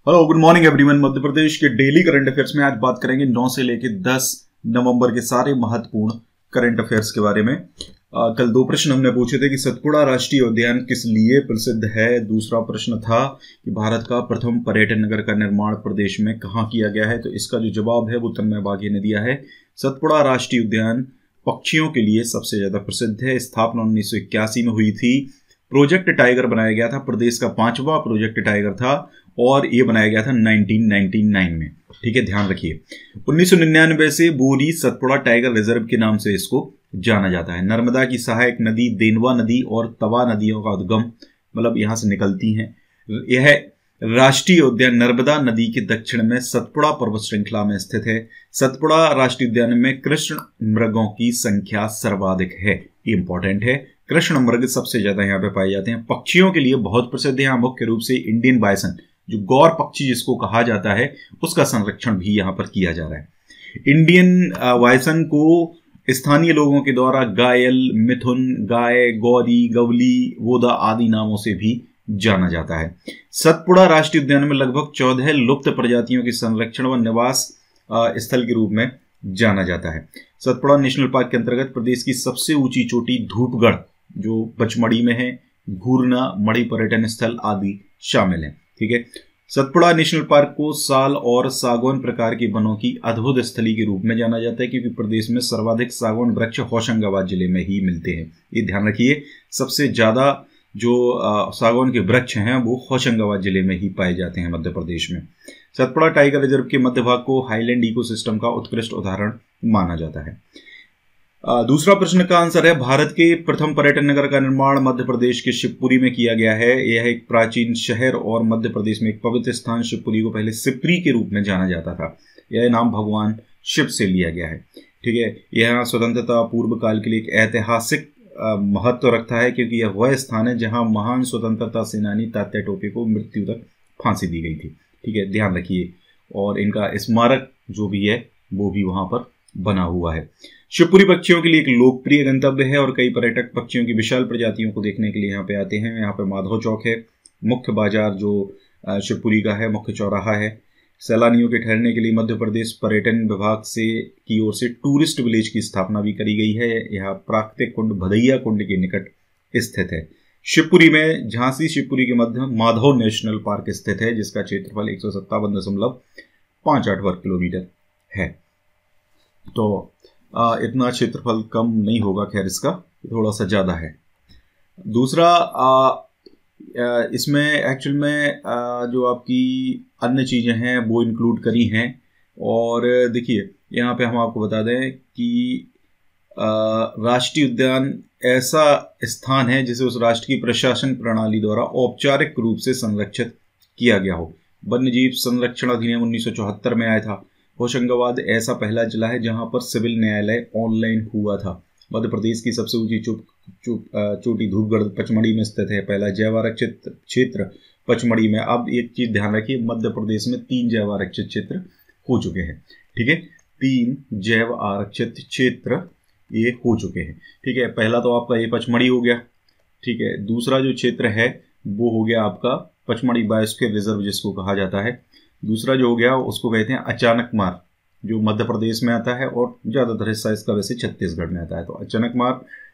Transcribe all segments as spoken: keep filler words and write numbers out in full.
Hello, good morning everyone. Madhya Pradesh के daily current affairs में आज बात करेंगे नौ से लेकर दस नवंबर के सारे महत्वपूर्ण करंट अफेयर्स के बारे में। आ, कल दो प्रश्न हमने पूछे थे कि सतपुड़ा राष्ट्रीय उद्यान किस लिए प्रसिद्ध है। दूसरा प्रश्न था कि भारत का प्रथम पर्यटन नगर का निर्माण प्रदेश में कहाँ किया गया है। तो इसका जो जवाब है वो तन्मय बाघे ने दिया है। सतपुड़ा राष्ट्रीय उद्यान पक्षियों के लिए सबसे ज्यादा प्रसिद्ध है। स्थापना उन्नीस सौ इक्यासी में हुई थी। प्रोजेक्ट टाइगर बनाया गया था, प्रदेश का पांचवा प्रोजेक्ट टाइगर था और ये बनाया गया था उन्नीस सौ निन्यानवे में। ठीक है, ध्यान रखिए। उन्नीस सौ निन्यानवे से बोरी सतपुड़ा टाइगर रिजर्व के नाम से इसको जाना जाता है। नर्मदा की सहायक नदी देनवा नदी और तवा नदियों का उद्गम मतलब यहां से निकलती हैं। यह राष्ट्रीय उद्यान नर्मदा नदी के दक्षिण में सतपुड़ा पर्वत श्रृंखला में स्थित है। सतपुड़ा राष्ट्रीय उद्यान में कृष्ण मृगों की संख्या सर्वाधिक है। ये इंपॉर्टेंट है, कृष्ण मृग सबसे ज्यादा यहाँ पे पाए जाते हैं। पक्षियों के लिए बहुत प्रसिद्ध है यहाँ मुख्य रूप से इंडियन बाइसन, जो गौर पक्षी जिसको कहा जाता है, उसका संरक्षण भी यहाँ पर किया जा रहा है। इंडियन बाइसन को स्थानीय लोगों के द्वारा गायल, मिथुन, गाय, गौरी, गवली, वोदा आदि नामों से भी जाना जाता है। सतपुड़ा राष्ट्रीय उद्यान में लगभग चौदह लुप्त प्रजातियों के संरक्षण व निवास स्थल के रूप में जाना जाता है। सतपुड़ा नेशनल पार्क के अंतर्गत प्रदेश की सबसे ऊंची चोटी धूपगढ़ जो पचमढ़ी में है, घूरना, मढ़ी पर्यटन स्थल आदि शामिल है। ठीक है, सतपुड़ा नेशनल पार्क को साल और सागौन प्रकार के वनों की अद्भुत स्थली के रूप में जाना जाता है क्योंकि प्रदेश में सर्वाधिक सागौन वृक्ष होशंगाबाद जिले में ही मिलते हैं। ये ध्यान रखिए, सबसे ज्यादा जो सागौन के वृक्ष हैं वो होशंगाबाद जिले में ही पाए जाते हैं मध्य प्रदेश में। सतपुड़ा टाइगर रिजर्व के मध्य भाग को हाईलैंड इकोसिस्टम का उत्कृष्ट उदाहरण माना जाता है। दूसरा प्रश्न का आंसर है भारत के प्रथम पर्यटन नगर का निर्माण मध्य प्रदेश के शिवपुरी में किया गया है। यह एक प्राचीन शहर और मध्य प्रदेश में एक पवित्र स्थान शिवपुरी को पहले सिपरी के रूप में जाना जाता था। यह नाम भगवान शिव से लिया गया है। ठीक है, यह स्वतंत्रता पूर्व काल के लिए एक ऐतिहासिक महत्व रखता है क्योंकि यह वह स्थान है जहां महान स्वतंत्रता सेनानी तात्या टोपे को मृत्यु तक फांसी दी गई थी। ठीक है, ध्यान रखिए। और इनका स्मारक जो भी है वो भी वहां पर बना हुआ है। शिवपुरी पक्षियों के लिए एक लोकप्रिय गंतव्य है और कई पर्यटक पक्षियों की विशाल प्रजातियों को देखने के लिए यहाँ पे आते हैं। यहाँ पे माधव चौक है, मुख्य बाजार जो शिवपुरी का है, मुख्य चौराहा है। सैलानियों के ठहरने के लिए मध्य प्रदेश पर्यटन विभाग से की ओर से टूरिस्ट विलेज की स्थापना भी करी गई है। यहाँ प्राकृतिक कुंड भदैया कुंड के निकट स्थित है। शिवपुरी में झांसी शिवपुरी के मध्य माधव नेशनल पार्क स्थित है जिसका क्षेत्रफल एक सौ सत्तावन दशमलव पांच आठ वर्ग किलोमीटर है। तो आ, इतना क्षेत्रफल कम नहीं होगा, खैर इसका थोड़ा सा ज़्यादा है। दूसरा आ, इसमें एक्चुअल में आ, जो आपकी अन्य चीज़ें हैं वो इंक्लूड करी हैं। और देखिए यहाँ पे हम आपको बता दें कि राष्ट्रीय उद्यान ऐसा स्थान है जिसे उस राष्ट्र की प्रशासन प्रणाली द्वारा औपचारिक रूप से संरक्षित किया गया हो। वन्यजीव संरक्षण अधिनियम उन्नीस सौ चौहत्तर में आया था। होशंगाबाद ऐसा पहला जिला है जहां पर सिविल न्यायालय ऑनलाइन हुआ था। मध्य प्रदेश की सबसे ऊंची चोटी धूपगढ़ पचमढ़ी में स्थित है। पहला जैव आरक्षित क्षेत्र पचमढ़ी में। अब एक चीज ध्यान रखिए, मध्य प्रदेश में तीन जैव आरक्षित क्षेत्र हो चुके हैं। ठीक है, तीन जैव आरक्षित क्षेत्र ये हो चुके हैं। ठीक है, पहला तो आपका ये पचमढ़ी हो गया। ठीक है, दूसरा जो क्षेत्र है वो हो गया आपका पचमढ़ी बायोस्फीयर रिजर्व जिसको कहा जाता है। दूसरा जो हो गया उसको कहते हैं अचानक मार, जो मध्य प्रदेश में आता है और ज़्यादातर हिस्सा इसका वैसे छत्तीसगढ़ में आता है। तो अचानक मार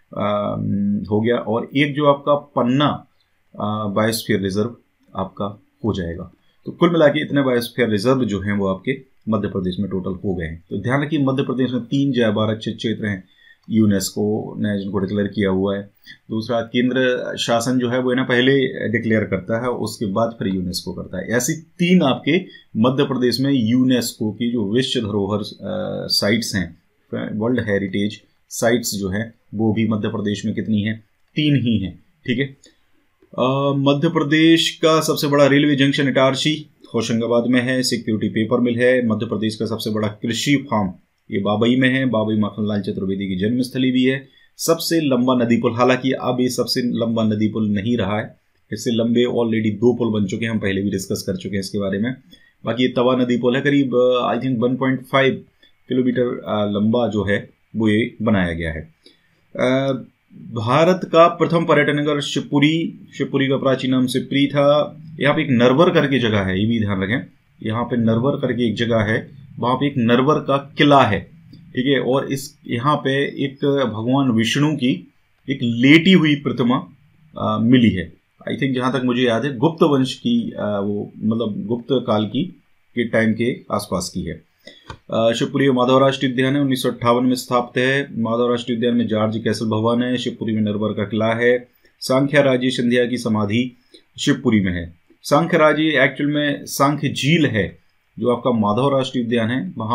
हो गया। और एक जो आपका पन्ना बायोस्फीयर रिजर्व आपका हो जाएगा। तो कुल मिला के इतने बायोस्फीयर रिजर्व जो हैं वो आपके मध्य प्रदेश में टोटल हो गए हैं। तो ध्यान रखिए, मध्य प्रदेश में तीन जैव आरक्षित क्षेत्र हैं, यूनेस्को ने जिनको डिक्लेयर किया हुआ है। दूसरा केंद्र शासन जो है वो ना पहले डिक्लेयर करता है, उसके बाद फिर यूनेस्को करता है। ऐसी तीन आपके मध्य प्रदेश में यूनेस्को की जो विश्व धरोहर साइट्स हैं, वर्ल्ड हेरिटेज साइट्स जो है वो भी मध्य प्रदेश में कितनी हैं? तीन ही हैं। ठीक है, मध्य प्रदेश का सबसे बड़ा रेलवे जंक्शन इटारसी होशंगाबाद में है। सिक्योरिटी पेपर मिल है। मध्य प्रदेश का सबसे बड़ा कृषि फार्म ये बाबई में है। बाबई माखनलाल चतुर्वेदी की जन्मस्थली भी है। सबसे लंबा नदी पुल, हालांकि अब ये सबसे लंबा नदी पुल नहीं रहा है, इससे लंबे ऑलरेडी दो पुल बन चुके हैं, हम पहले भी डिस्कस कर चुके हैं इसके बारे में। बाकी ये तवा नदी पुल है, करीब I think one point five kilometre लंबा जो है वो ये बनाया गया है। भारत का प्रथम पर्यटन नगर शिवपुरी, शिवपुरी का प्राचीन नाम सिप्री था। यहाँ पे एक नरवर करके जगह है, ये भी ध्यान रखें, यहाँ पे नरवर करके एक जगह है, वहां पे एक नरवर का किला है, ठीक है। और इस यहाँ पे एक भगवान विष्णु की एक लेटी हुई प्रतिमा आ, मिली है। आई थिंक जहां तक मुझे याद है गुप्त वंश की, आ, वो मतलब गुप्त काल की के टाइम के आसपास की है। शिवपुरी में माधव राष्ट्रीय उद्यान है, उन्नीस सौ अट्ठावन में स्थापित है। माधव राष्ट्रीय उद्यान में जॉर्ज कैसल भवन है। शिवपुरी में नरवर का किला है। सांख्यराजी सिंधिया की समाधि शिवपुरी में है। सांख्यराजी एक्चुअल में सांख्य झील है, जो आपका माधव राष्ट्रीय उद्यान है, वहां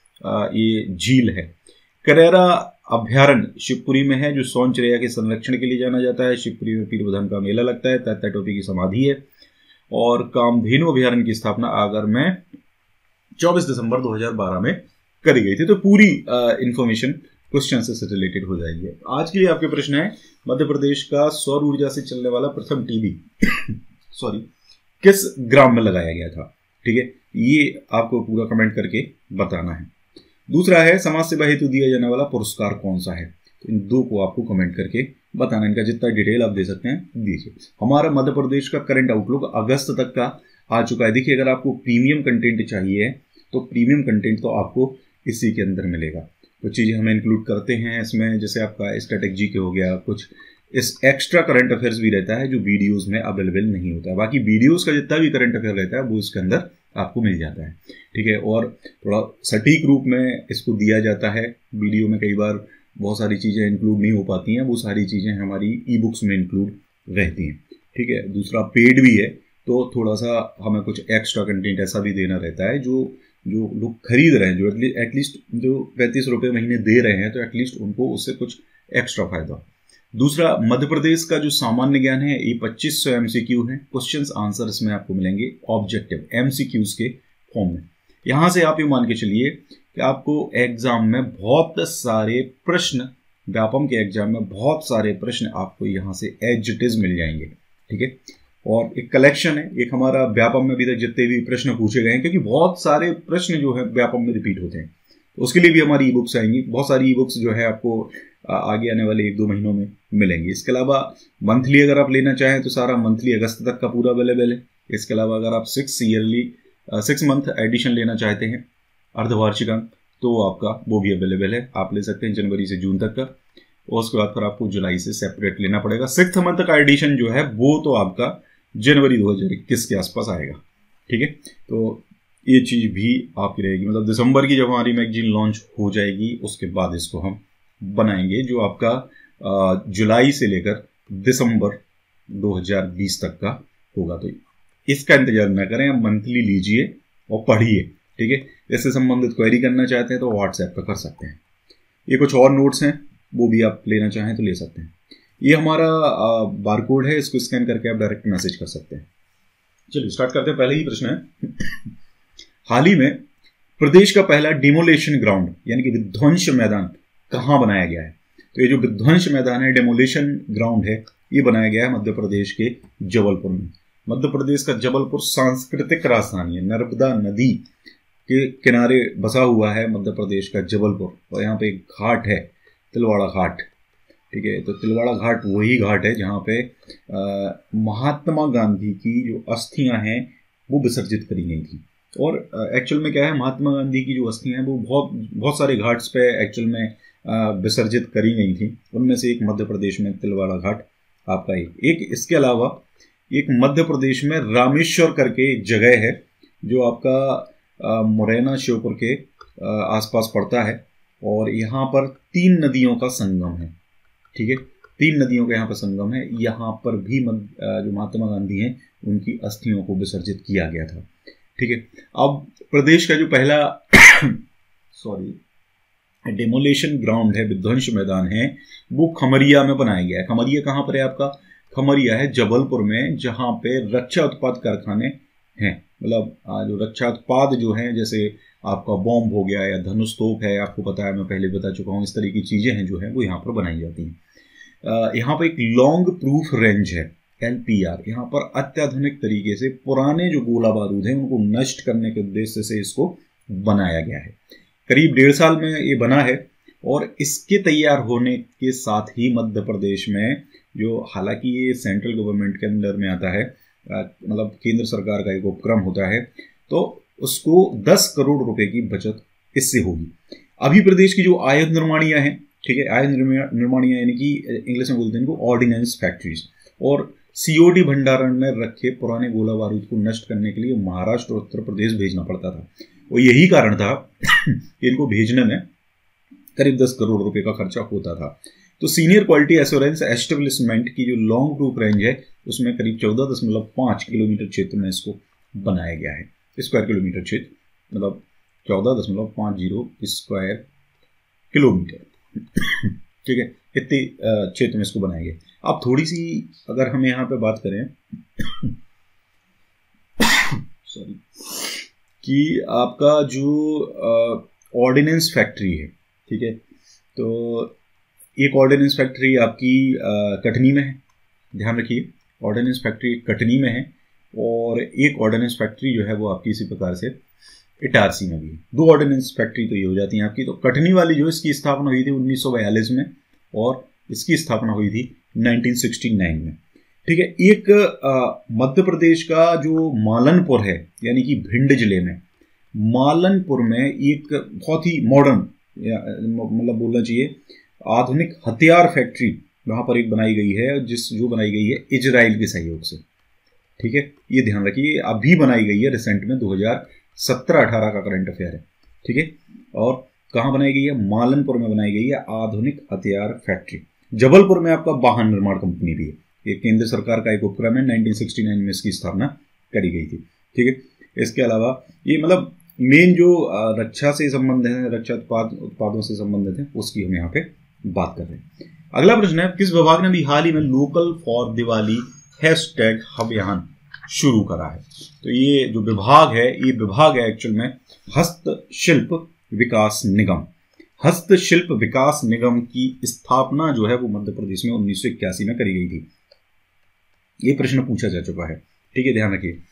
पर ये झील है। करेरा अभ्यारण्य शिवपुरी में है, जो सोनचरिया के संरक्षण के लिए जाना जाता है। शिवपुरी में पीर बधन का मेला लगता है। तात्या टोपी की समाधि है। और कामधेनु अभ्यारण्य की स्थापना आगर में चौबीस दिसंबर दो हज़ार बारह में करी गई थी। तो पूरी इंफॉर्मेशन क्वेश्चन से रिलेटेड हो जाएगी। आज के लिए आपके प्रश्न है, मध्य प्रदेश का सौर ऊर्जा से चलने वाला प्रथम टीवी सॉरी किस ग्राम में लगाया गया था, ठीक है, ये आपको पूरा कमेंट करके बताना है। दूसरा है, समाज सेवा हेतु दिया जाने वाला पुरस्कार कौन सा है, तो इन दो को आपको कमेंट करके बताना। इनका जितना डिटेल आप दे सकते हैं दीजिए। हमारा मध्य प्रदेश का करंट आउटलुक अगस्त तक का आ चुका है। देखिए, अगर आपको प्रीमियम कंटेंट चाहिए तो प्रीमियम कंटेंट तो आपको इसी के अंदर मिलेगा। कुछ चीज़ें हम इंक्लूड करते हैं इसमें, जैसे आपका स्टैटिक जी के हो गया, कुछ इस एक्स्ट्रा करंट अफेयर्स भी रहता है जो वीडियोस में अवेलेबल नहीं होता है। बाकी वीडियोस का जितना भी करंट अफेयर रहता है वो इसके अंदर आपको मिल जाता है, ठीक है। और थोड़ा सटीक रूप में इसको दिया जाता है। वीडियो में कई बार बहुत सारी चीज़ें इंक्लूड नहीं हो पाती हैं, वो सारी चीज़ें हमारी ई बुक्स में इंक्लूड रहती हैं, ठीक है। दूसरा, पेड भी है, तो थोड़ा सा हमें कुछ एक्स्ट्रा कंटेंट ऐसा भी देना रहता है जो जो लोग खरीद रहे हैं, जो एटलीस्ट जो पैंतीस रुपये महीने दे रहे हैं, तो एटलीस्ट उनको उससे कुछ एक्स्ट्रा फायदा। दूसरा, मध्य प्रदेश का जो सामान्य ज्ञान है ये पच्चीस सौ एमसीक्यू है। क्वेश्चंस आंसर इसमें आपको मिलेंगे ऑब्जेक्टिव एमसीक्यूज के फॉर्म में। यहां से आप ये मान के चलिए कि आपको एग्जाम में बहुत सारे प्रश्न, व्यापम के एग्जाम में बहुत सारे प्रश्न आपको यहाँ से एज इट इज मिल जाएंगे, ठीक है। और एक कलेक्शन है, एक हमारा व्यापम में अभी तक जितने भी प्रश्न पूछे गए हैं, क्योंकि बहुत सारे प्रश्न जो है व्यापम में रिपीट होते हैं, तो उसके लिए भी हमारी ई बुक्स आएंगी। बहुत सारी ई बुक्स जो है आपको आगे आने वाले एक दो महीनों में मिलेंगी। इसके अलावा मंथली अगर आप लेना चाहें तो सारा मंथली अगस्त तक का पूरा अवेलेबल है। इसके अलावा अगर आप six yearly six month edition लेना चाहते हैं अर्धवार्षिक अंक, तो आपका वो भी अवेलेबल है। आप ले सकते हैं जनवरी से जून तक का, और उसके बाद फिर आपको जुलाई से सेपरेट लेना पड़ेगा। सिक्स मंथ का एडिशन जो है वो तो आपका जनवरी दो हज़ार इक्कीस के आसपास आएगा, ठीक है। तो ये चीज़ भी आपकी रहेगी, मतलब दिसंबर की जब हमारी मैगजीन लॉन्च हो जाएगी उसके बाद इसको हम बनाएंगे, जो आपका जुलाई से लेकर दिसंबर दो हज़ार बीस तक का होगा। तो इसका इंतजार ना करें, आप मंथली लीजिए और पढ़िए, ठीक है। इससे संबंधित क्वेरी करना चाहते हैं तो व्हाट्सएप पर कर सकते हैं। ये कुछ और नोट्स हैं, वो भी आप लेना चाहें तो ले सकते हैं। ये हमारा बारकोड है, इसको स्कैन करके आप डायरेक्ट मैसेज कर सकते हैं। चलिए स्टार्ट करते हैं। पहले ही प्रश्न है, हाल ही में प्रदेश का पहला डिमोलेशन ग्राउंड यानी कि विध्वंस मैदान कहाँ बनाया गया है? तो ये जो विध्वंस मैदान है, डेमोलेशन ग्राउंड है, ये बनाया गया है मध्य प्रदेश के जबलपुर में। मध्य प्रदेश का जबलपुर सांस्कृतिक राजधानी है। नर्मदा नदी के किनारे बसा हुआ है मध्य प्रदेश का जबलपुर, और यहाँ पे एक घाट है, तिलवाड़ा घाट, ठीक है। तो तिलवाड़ा घाट वही घाट है जहाँ पे आ, महात्मा गांधी की जो अस्थियां हैं वो विसर्जित करी गई थी। और एक्चुअल में क्या है, महात्मा गांधी की जो अस्थियां हैं वो बहुत बहुत सारे घाट्स पे एक्चुअल में विसर्जित करी गई थी। उनमें से एक मध्य प्रदेश में तिलवाड़ा घाट आपका एक एक इसके अलावा एक मध्य प्रदेश में रामेश्वर करके एक जगह है जो आपका मुरैना श्योपुर के आसपास पड़ता है, और यहाँ पर तीन नदियों का संगम है, ठीक है। तीन नदियों का यहाँ पर संगम है। यहाँ पर भी जो महात्मा गांधी हैं उनकी अस्थियों को विसर्जित किया गया था, ठीक है। अब प्रदेश का जो पहला सॉरी डेमोलेशन ग्राउंड है, विध्वंस मैदान है, वो खमरिया में बनाया गया है। खमरिया कहाँ पर है आपका? खमरिया है जबलपुर में, जहाँ पे रक्षा उत्पाद कारखाने हैं। मतलब जो रक्षा उत्पाद जो हैं, जैसे आपका बॉम्ब हो गया या धनुष तोप है, आपको पता है, मैं पहले बता चुका हूँ, इस तरह की चीज़ें हैं जो हैं वो यहाँ पर बनाई जाती हैं। यहाँ पर एक लॉन्ग प्रूफ रेंज है, एल पी आर। यहाँ पर अत्याधुनिक तरीके से पुराने जो गोला बारूद हैं उनको नष्ट करने के उद्देश्य से इसको बनाया गया है। करीब डेढ़ साल में ये बना है, और इसके तैयार होने के साथ ही मध्य प्रदेश में, जो हालांकि ये सेंट्रल गवर्नमेंट के अंदर में आता है, मतलब केंद्र सरकार का एक उपक्रम होता है, तो उसको दस करोड़ रुपए की बचत इससे होगी। अभी प्रदेश की जो आयुध निर्माणियां हैं, ठीक है, आयुध निर्माणियां यानी कि इंग्लिश में बोलते हैं इनको ऑर्डिनेंस फैक्ट्रीज, और सीओडी भंडारण में रखे पुराने गोला बारूद को नष्ट करने के लिए महाराष्ट्र और उत्तर प्रदेश भेजना पड़ता था। और यही कारण था कि इनको भेजने में करीब दस करोड़ रुपए का खर्चा होता था। तो सीनियर क्वालिटी एश्योरेंस एस्टेब्लिशमेंट की जो लॉन्ग रूट रेंज है उसमें करीब चौदह दशमलव पाँच किलोमीटर क्षेत्र में इसको बनाया गया है। स्क्वायर किलोमीटर क्षेत्र मतलब चौदह दशमलव पाँच जीरो स्क्वायर किलोमीटर, ठीक है, इतने क्षेत्र में इसको बनाया गया। अब थोड़ी सी अगर हम यहाँ पे बात करें सॉरी कि आपका जो ऑर्डिनेंस फैक्ट्री है, ठीक है, तो एक ऑर्डिनेंस फैक्ट्री आपकी कटनी में है, ध्यान रखिए, ऑर्डिनेंस फैक्ट्री कटनी में है, और एक ऑर्डिनेंस फैक्ट्री जो है वो आपकी इसी प्रकार से इटारसी में भी है। दो ऑर्डिनेंस फैक्ट्री तो ये हो जाती हैं आपकी। तो कटनी वाली जो इसकी स्थापना हुई थी उन्नीस सौ बयालीस में, और इसकी स्थापना हुई थी उन्नीस सौ उनहत्तर में, ठीक है। एक मध्य प्रदेश का जो मालनपुर है, यानी कि भिंड जिले में मालनपुर में एक बहुत ही मॉडर्न, मतलब बोलना चाहिए आधुनिक हथियार फैक्ट्री वहां पर एक बनाई गई है, जिस जो बनाई गई है इजराइल के सहयोग से, ठीक है, ये ध्यान रखिए, अभी बनाई गई है रिसेंट में, दो हज़ार सत्रह अठारह का करंट अफेयर है, ठीक है। और कहाँ बनाई गई है? मालनपुर में बनाई गई है आधुनिक हथियार फैक्ट्री। जबलपुर में आपका वाहन निर्माण कंपनी भी है, ये केंद्र सरकार का एक उपक्रम है, उन्नीस सौ उनहत्तर में इसकी स्थापना करी गई थी, ठीक है। इसके अलावा ये मतलब मेन जो रक्षा से संबंध है, रक्षा उत्पाद उत्पादों से संबंधित है, उसकी हम यहाँ पे बात कर रहे हैं। अगला प्रश्न है, किस विभाग ने भी हाल ही में लोकल फॉर दिवाली हैशटैग अभियान शुरू करा है? तो ये जो विभाग है, ये विभाग है एक्चुअल में हस्तशिल्प विकास निगम। हस्तशिल्प विकास निगम की स्थापना जो है वो मध्य प्रदेश में उन्नीस सौ इक्यासी में करी गई थी। ये प्रश्न पूछा जा चुका है, ठीक है, ध्यान रखिए।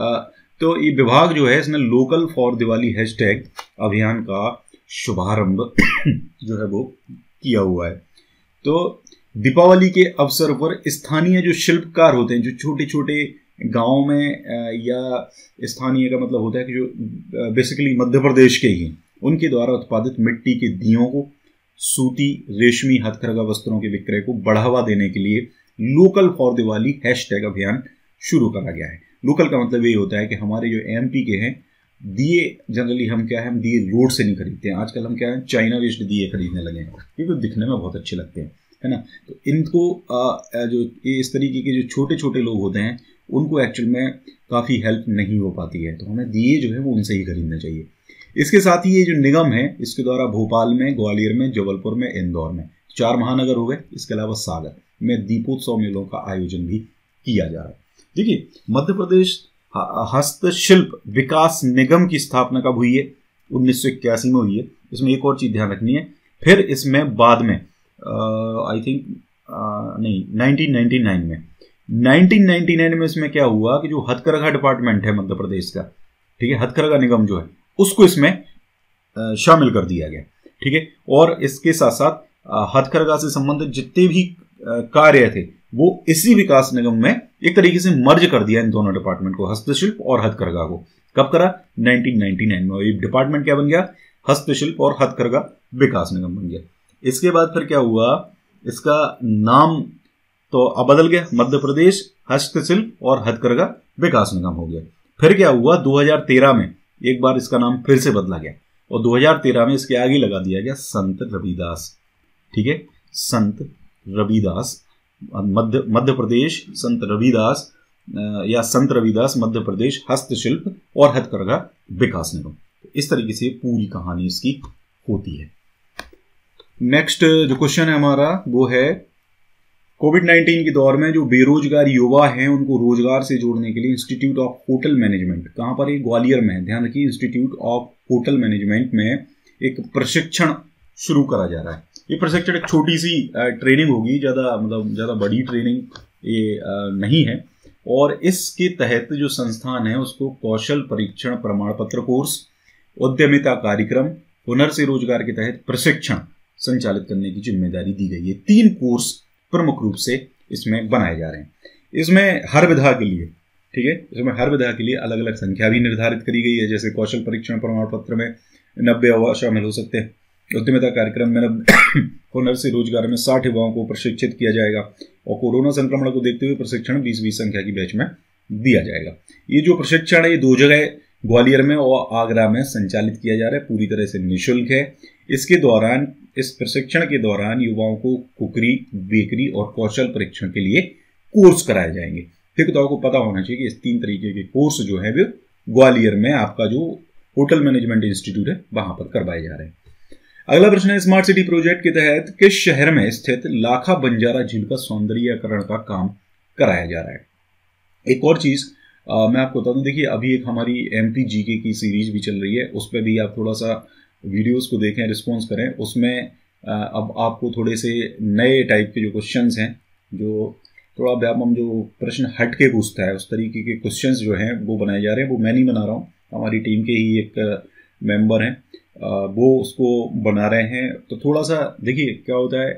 तो ये विभाग जो है इसने लोकल फॉर दिवाली हैशटैग अभियान का शुभारंभ जो है वो किया हुआ है। तो दीपावली के अवसर पर स्थानीय जो शिल्पकार होते हैं, जो छोटे छोटे गांव में या स्थानीय का मतलब होता है कि जो बेसिकली मध्य प्रदेश के ही, उनके द्वारा उत्पादित मिट्टी के दियों को, सूती रेशमी हथकरघा वस्त्रों के विक्रय को बढ़ावा देने के लिए लोकल फॉर दिवाली हैशटैग अभियान शुरू करा गया है। लोकल का मतलब ये होता है कि हमारे जो एमपी के हैं, दिए जनरली हम क्या है, हम दिए रोड से नहीं खरीदते हैं, आजकल हम क्या है चाइना वेस्ट दिए खरीदने लगे हैं, क्योंकि दिखने में बहुत अच्छे लगते हैं, है ना। तो इनको आ, जो इस तरीके के जो छोटे छोटे लोग होते हैं उनको एक्चुअल में काफ़ी हेल्प नहीं हो पाती है, तो हमें दिए जो है वो उनसे ही खरीदना चाहिए। इसके साथ ही ये जो निगम है, इसके द्वारा भोपाल में, ग्वालियर में, जबलपुर में, इंदौर में चार महानगर हो गए, इसके अलावा सागर में दीपोत्सव मेलों का आयोजन भी किया जा रहा है। देखिए, मध्य प्रदेश हस्तशिल्प विकास निगम की स्थापना कब हुई है? उन्नीस सौ इक्यासी में हुई है। इसमें एक और चीज ध्यान रखनी है, फिर इसमें बाद में आई थिंक नहीं नाइनटीन नाइंटी नाइन में नाइनटीन नाइंटी नाइन में इसमें क्या हुआ कि जो हथकरघा डिपार्टमेंट है मध्य प्रदेश का, ठीक है, हथकरघा निगम जो है उसको इसमें आ, शामिल कर दिया गया, ठीक है। और इसके साथ साथ हथकरघा से संबंधित जितने भी कार्य थे वो इसी विकास निगम में एक तरीके से मर्ज कर दिया, इन दोनों डिपार्टमेंट को, हस्तशिल्प और हथकरघा को। कब करा? नाइनटीन नाइंटी नाइन में। ये डिपार्टमेंट क्या बन गया? हस्तशिल्प और हथकरघा विकास निगम बन गया। इसके बाद फिर क्या हुआ, इसका नाम तो अब बदल गया, मध्य प्रदेश हस्तशिल्प और हथकरघा विकास निगम हो गया। फिर क्या हुआ, दो हज़ार तेरह में एक बार इसका नाम फिर से बदला गया, और दो हज़ार तेरह में इसके आगे लगा दिया गया संत रविदास, ठीक है, संत रविदास मध्य मध्य प्रदेश संत रविदास या संत रविदास मध्य प्रदेश हस्तशिल्प और हथकरघा विकास निगम। इस तरीके से पूरी कहानी इसकी होती है। नेक्स्ट जो क्वेश्चन है हमारा वो है, कोविड नाइन्टीन के दौर में जो बेरोजगार युवा हैं उनको रोजगार से जोड़ने के लिए इंस्टीट्यूट ऑफ होटल मैनेजमेंट, कहाँ पर है? ग्वालियर में है, ध्यान रखिए, इंस्टीट्यूट ऑफ होटल मैनेजमेंट में एक प्रशिक्षण शुरू करा जा रहा है। ये प्रशिक्षण एक छोटी सी ट्रेनिंग होगी, ज़्यादा मतलब ज़्यादा बड़ी ट्रेनिंग ये नहीं है, और इसके तहत जो संस्थान है उसको कौशल परीक्षण प्रमाण पत्र कोर्स, उद्यमिता कार्यक्रम, हुनर से रोजगार के तहत प्रशिक्षण, संचालित करने की जिम्मेदारी दी गई है। तीन कोर्स प्रमुख रूप से इसमें बनाए जा रहे हैं। इसमें हर विधा के लिए, ठीक है, इसमें हर विधा के लिए अलग अलग संख्या भी निर्धारित करी गई है। जैसे कौशल परीक्षण प्रमाण पत्र में नब्बे युवा शामिल हो सकते हैं। उद्यमिता कार्यक्रम में हुनर से रोजगार में साठ युवाओं को प्रशिक्षित किया जाएगा और कोरोना संक्रमण को देखते हुए प्रशिक्षण बीस बीस संख्या की बैच में दिया जाएगा। ये जो प्रशिक्षण है ये दो जगह ग्वालियर में और आगरा में संचालित किया जा रहा है, पूरी तरह से निःशुल्क है। इसके दौरान, इस प्रशिक्षण के दौरान युवाओं को कुकरी, बेकरी और कौशल परीक्षण के लिए कोर्स कराए जाएंगे। फिर तो आपको पता होना चाहिए कि इस तीन तरीके के कोर्स जो है वो ग्वालियर में आपका जो होटल मैनेजमेंट इंस्टीट्यूट है वहां पर करवाए जा रहे हैं। अगला प्रश्न है, स्मार्ट सिटी प्रोजेक्ट के तहत किस शहर में स्थित लाखा बंजारा झील का सौंदर्यीकरण का काम कराया जा रहा है। एक और चीज आ, मैं आपको बता दूं, देखिए अभी एक हमारी एमपी जीके की सीरीज भी चल रही है, उस पर भी आप थोड़ा सा वीडियोस को देखें, रिस्पॉन्स करें। उसमें आ, अब आपको थोड़े से नए टाइप के जो क्वेश्चंस हैं, जो थोड़ा व्यापम जो प्रश्न हट के पूछता है, उस तरीके के क्वेश्चंस जो हैं वो बनाए जा रहे हैं। वो मैं नहीं बना रहा हूँ, हमारी टीम के ही एक मेंबर हैं वो उसको बना रहे हैं। तो थोड़ा सा देखिए क्या होता है,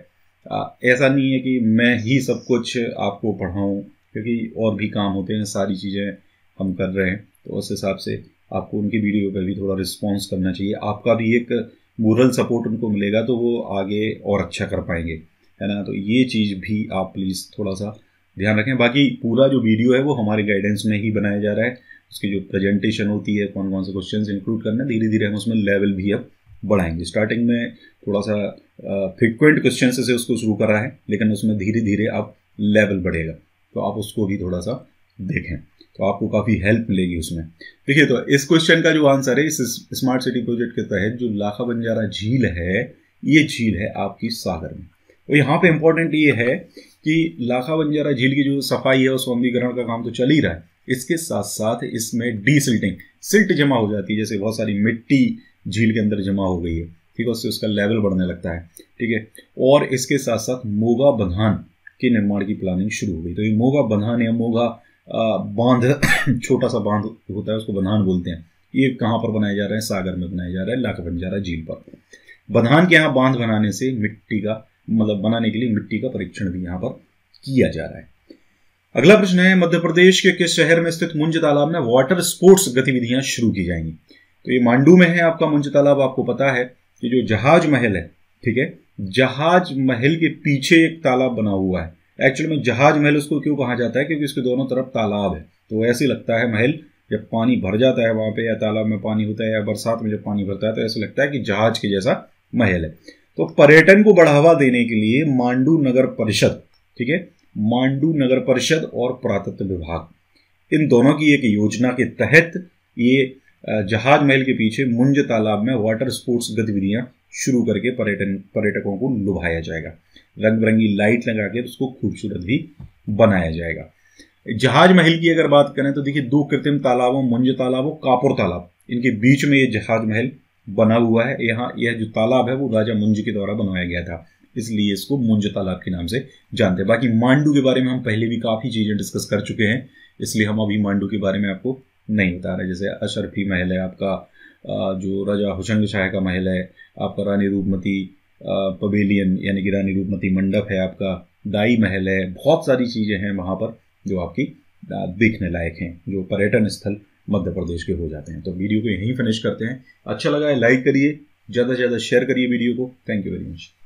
ऐसा नहीं है कि मैं ही सब कुछ आपको पढ़ाऊँ, क्योंकि और भी काम होते हैं, सारी चीज़ें हम कर रहे हैं। तो उस हिसाब से आपको उनकी वीडियो पर भी थोड़ा रिस्पॉन्स करना चाहिए। आपका भी एक मोरल सपोर्ट उनको मिलेगा तो वो आगे और अच्छा कर पाएंगे, है ना। तो ये चीज़ भी आप प्लीज़ थोड़ा सा ध्यान रखें। बाकी पूरा जो वीडियो है वो हमारे गाइडेंस में ही बनाया जा रहा है। उसकी जो प्रेजेंटेशन होती है, कौन कौन से क्वेश्चंस इंक्लूड करना, धीरे धीरे हम उसमें लेवल भी अब बढ़ाएंगे। स्टार्टिंग में थोड़ा सा फ्रिक्वेंट क्वेश्चन से उसको शुरू कर रहा है, लेकिन उसमें धीरे धीरे अब लेवल बढ़ेगा, तो आप उसको भी थोड़ा सा देखें तो आपको काफ़ी हेल्प मिलेगी उसमें। देखिए तो इस क्वेश्चन का जो आंसर है, इस स्मार्ट सिटी प्रोजेक्ट के तहत जो लाखा बंजारा झील है, ये झील है आपकी सागर में। तो यहाँ पे इम्पोर्टेंट ये है कि लाखा बंजारा झील की जो सफाई है और सौंदर्यीकरण का काम तो चल ही रहा है, इसके साथ साथ इसमें डी सिल्टिंग, सिल्ट जमा हो जाती है, जैसे बहुत सारी मिट्टी झील के अंदर जमा हो गई है, ठीक है, उससे उसका लेवल बढ़ने लगता है, ठीक है। और इसके साथ साथ मोगा बंधान के निर्माण की प्लानिंग शुरू हो गई। तो ये मोगा बंधान या मोगा बांध छोटा सा बांध होता है, उसको बंधान बोलते हैं। ये कहाँ पर बनाया जा रहा है? सागर में बनाया जा रहा है, लाखा बंजारा झील पर। बंधान के यहाँ बांध बनाने से मिट्टी का मतलब बनाने के लिए मिट्टी का परीक्षण भी यहाँ पर किया जा रहा है। अगला प्रश्न है, मध्य प्रदेश के किस शहर में स्थित मुंज तालाब में वाटर स्पोर्ट्स गतिविधियां शुरू की जाएंगी? तो ये मांडू में है आपका मुंज तालाब। आपको पता है कि जो जहाज महल है, ठीक है, जहाज महल के पीछे एक तालाब बना हुआ है। एक्चुअली में जहाज महल उसको क्यों कहा जाता है? क्योंकि उसके दोनों तरफ तालाब है, तो ऐसे लगता है महल जब पानी भर जाता है वहां पे, या तालाब में पानी होता है, या बरसात में जब पानी भरता है, तो ऐसा लगता है कि जहाज के जैसा महल है। तो पर्यटन को बढ़ावा देने के लिए मांडू नगर परिषद, ठीक है, मांडू नगर परिषद और पुरातत्व विभाग, इन दोनों की एक योजना के तहत ये जहाज महल के पीछे मुंज तालाब में वाटर स्पोर्ट्स गतिविधियां शुरू करके पर्यटन पर्यटकों को लुभाया जाएगा। रंग बिरंगी लाइट लगा के उसको खूबसूरत भी बनाया जाएगा। जहाज महल की अगर बात करें तो देखिए, दो कृत्रिम तालाबों, मुंज तालाब और कापुर तालाब, इनके बीच में ये जहाज महल बना हुआ है। यहाँ यह जो तालाब है वो राजा मुंज के द्वारा बनवाया गया था, इसलिए इसको मुंज तालाब के नाम से जानते हैं। बाकी मांडू के बारे में हम पहले भी काफ़ी चीज़ें डिस्कस कर चुके हैं, इसलिए हम अभी मांडू के बारे में आपको नहीं बता रहे। जैसे अशरफी महल है आपका, जो राजा हुशंग शाह का महल है आपका, रानी रूपमती पवेलियन यानी कि रानी रूपमती मंडप है आपका, दाई महल है, बहुत सारी चीज़ें हैं वहाँ पर जो आपकी देखने लायक हैं, जो पर्यटन स्थल मध्य प्रदेश के हो जाते हैं। तो वीडियो को यहीं फिनिश करते हैं। अच्छा लगा है लाइक करिए, ज़्यादा से ज़्यादा शेयर करिए वीडियो को। Thank you very much.